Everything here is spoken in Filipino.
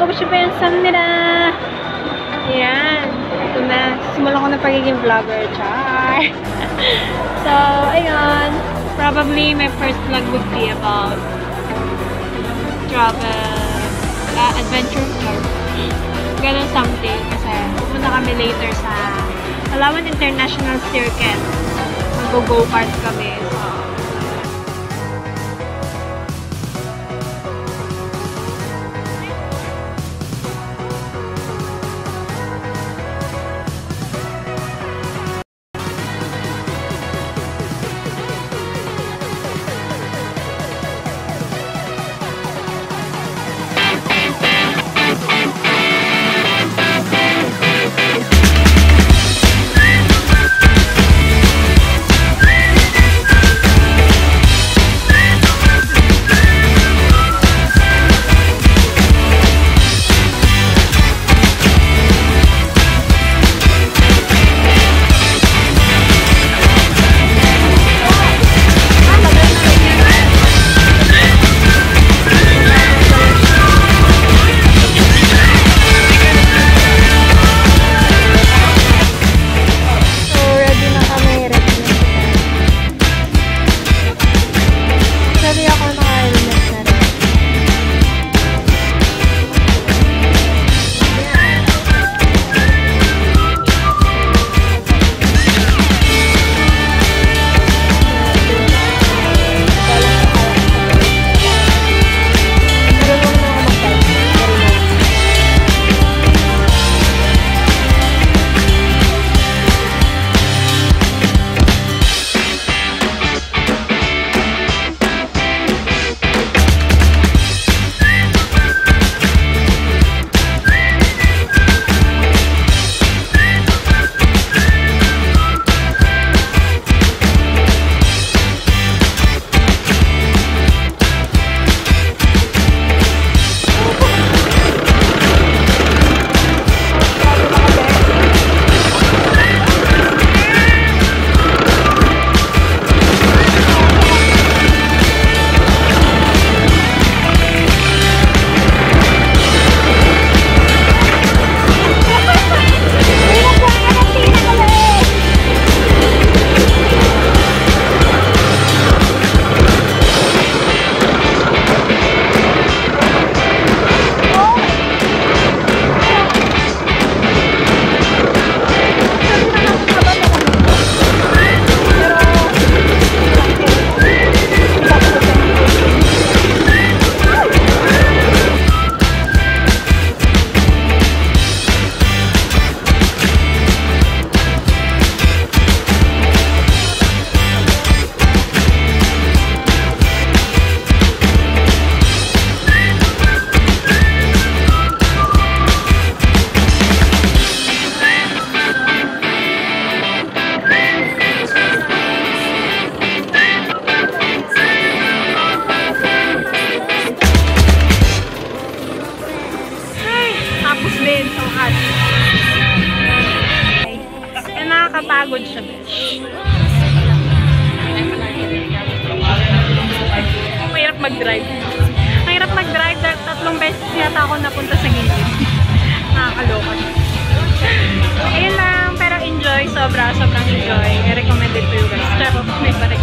Tapos pa yung sun nila. Ayan. Ito na. Simulan ko na pagiging vlogger. Char! So, ayun. Probably my first vlog would be about travel, adventure vlog. Ganun something. Kasi pupunta kami later sa PALAWAN International Circuit. Mag-go kart kami. So, nakakapagod siya, besh. Mahirap mag-drive. Mahirap mag-drive dahil 3 beses yata ako napunta sa gilid. Nakakaloka. Ayun lang, pero enjoy. Sobrang enjoy. I recommend it to you guys. Try po may